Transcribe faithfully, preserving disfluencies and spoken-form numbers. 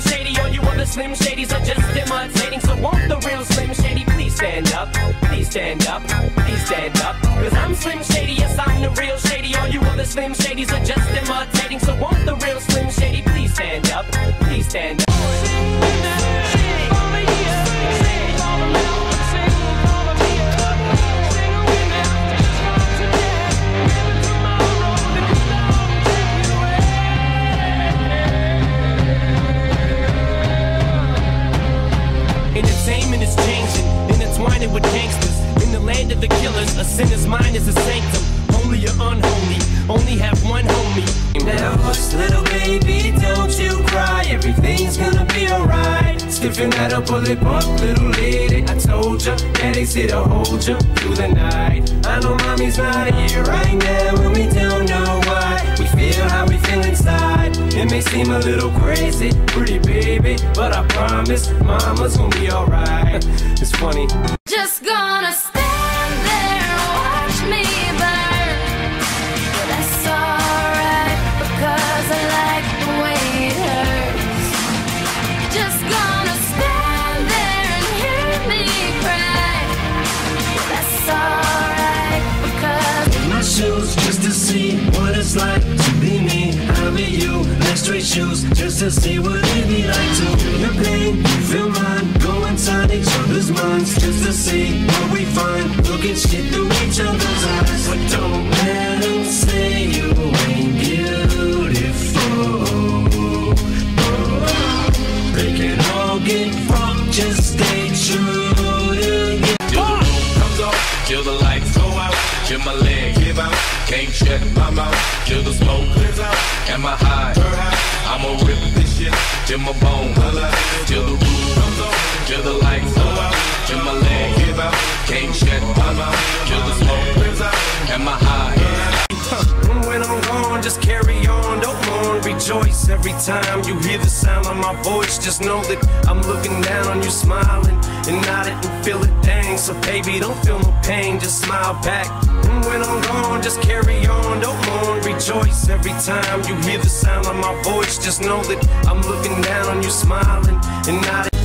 Shady. All you other Slim Shadys are just imitating. So won't the real Slim Shady please stand up? Please stand up, please stand up. Cause I'm Slim Shady, yes I'm the real Shady. All you other Slim Shadys are just imitating. So won't the real Slim Shady please stand up? Please stand up. Entertainment is changing, intertwining with gangsters. In the land of the killers, a sinner's mind is a sanctum. Holy or unholy, only have one homie. Now hush, little baby, don't you cry. Everything's gonna be alright. Stiffen that up, pull it up, little lady. I told ya, daddy's here to hold ya through the night. I know mommy's not here right now, and we don't know why. We feel how we feel inside. It may seem a little crazy, pretty baby, but I promise mama's gonna be alright. It's funny. Just gonna stand there and watch me burn. But that's alright, because I like the way it hurts. Just gonna stand there and hear me cry. But that's alright, because in my shoes, just to see what it's like to be me. I'll be you, let's trade shoes, just to see what it'd be like to feel your pain, you feel mine. Go inside each other's minds, just to see what we find. Look at shit through each other's eyes. But don't let them say you ain't beautiful. Oh, they can all get wrong, just stay true to you. Till the roof comes off, till the lights go out, till my leg give out, can't shut my mouth, till the smoke clears out. Am I high? I'ma rip this shit till my bone, till the roof comes off, till the lights go out, till my leg give out, can't shut my mouth, till the smoke clears out. Am I high? When I'm gone, just carry on, don't mourn, rejoice every time you hear the sound of my voice. Just know that I'm looking down on you, smiling and nodding and feel it, dang. So baby, don't feel no pain, just smile back. When I'm gone, just carry on, don't mourn, rejoice every time you hear the sound of my voice. Just know that I'm looking down on you, smiling and nodding.